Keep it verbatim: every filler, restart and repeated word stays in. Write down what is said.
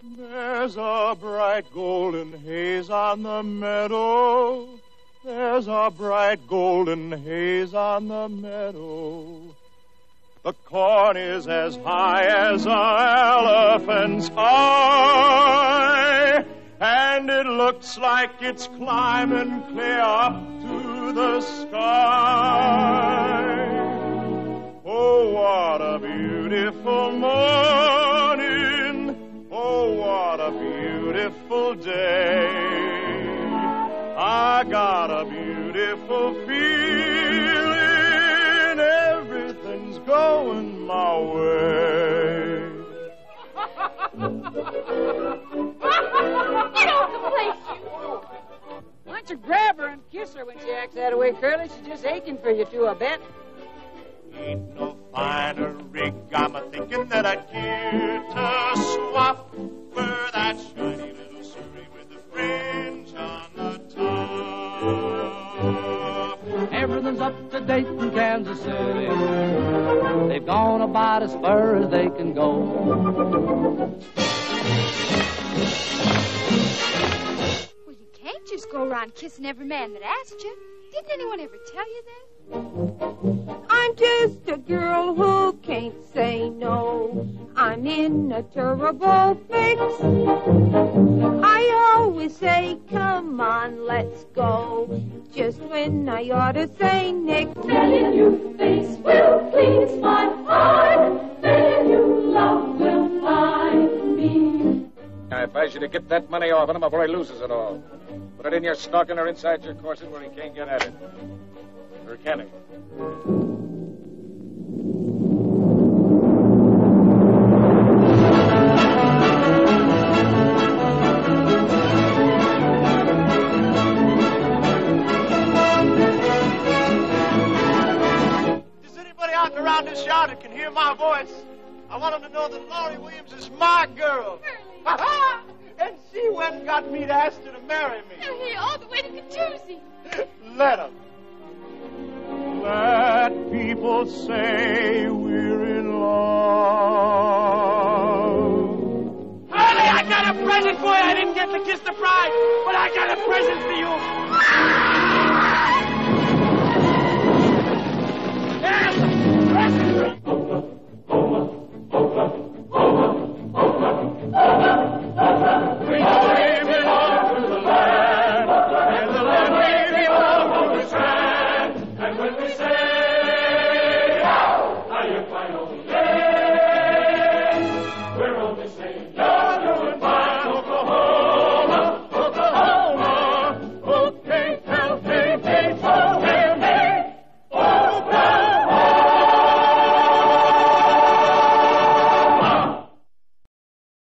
There's a bright golden haze on the meadow. There's a bright golden haze on the meadow. The corn is as high as an elephant's eye, and it looks like it's climbing clear up to the sky. Oh, what a beautiful morning. Oh, what a beautiful day. I got a beautiful feeling. Everything's going my way. Get off the place, you! Why don't you grab her and kiss her when she acts that way, Curly? She's just aching for you two, I bet. Ain't no finer rig. I'm a-thinking that I'd care to swap for that shiny little Surrey with the fringe on the top. Everything's up to date in Kansas City. They've gone about as far as they can go. Well, you can't just go around kissing every man that asked you. Didn't anyone ever tell you that? I'm just a girl who can't say no. I'm in a terrible fix. I always say, come on, let's go, just when I ought to say nix. Telling you face will please my heart. Telling you love will find me. I advise you to get that money off of him before he loses it all. Put it in your stocking or inside your corset where he can't get at it. Or can he? Is anybody out around this yard that can hear my voice? I want them to know that Laurie Williams is my girl. And she went and got me to ask her to marry me. They're here all the way to New Let them. Let people say we're in love. Honey, I got a present for you. I didn't get to kiss the bride, but I got a present for you.